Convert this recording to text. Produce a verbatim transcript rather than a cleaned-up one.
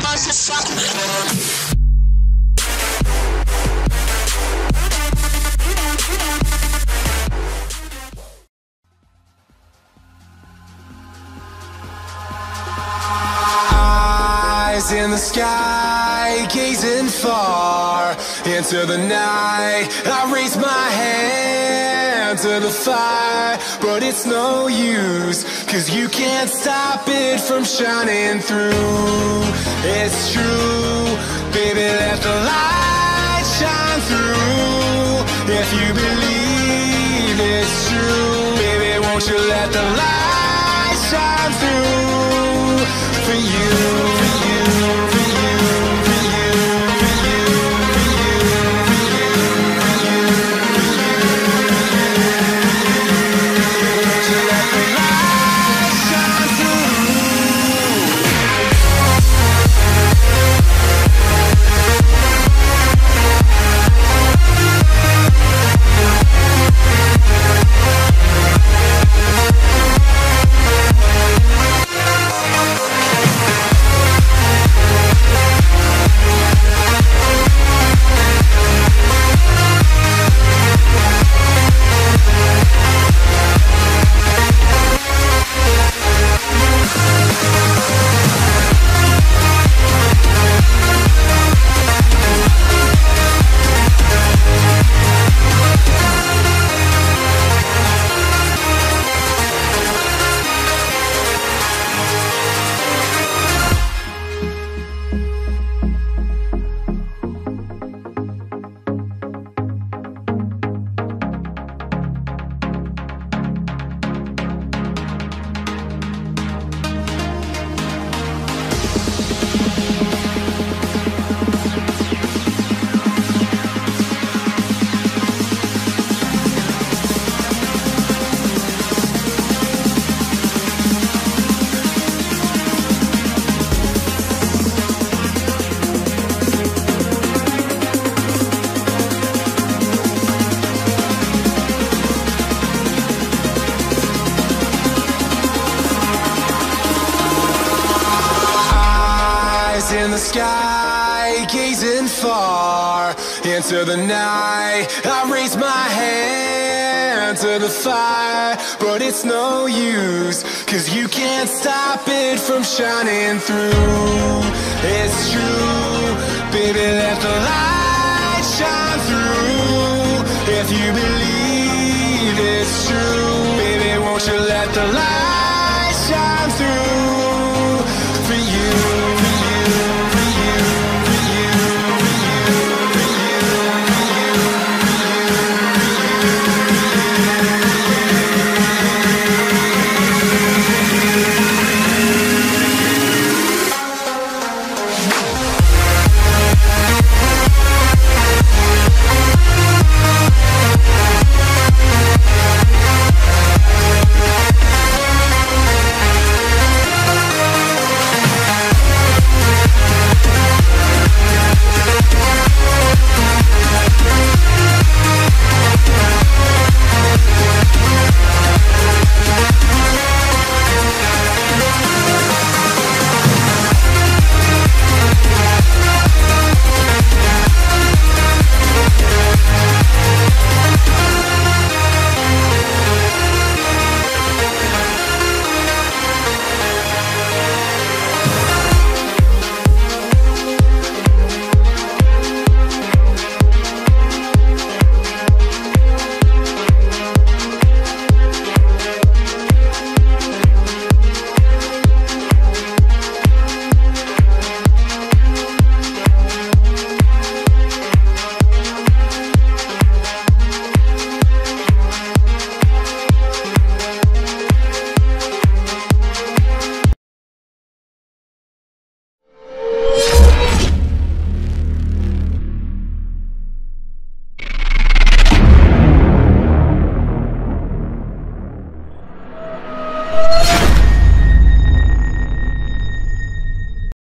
Eyes in the sky, gazing far into the night. I raise my hand to the fire, but it's no use, 'cause you can't stop it from shining through. It's true, baby, let the light shine through. If you believe it's true, baby, won't you let the light shine through for you, for you, for you, for you, for you, for you, for you, for you, won't you let the light shine through? In the sky, gazing far into the night. I raise my hand to the fire, but it's no use, 'cause you can't stop it from shining through. It's true, baby, let the light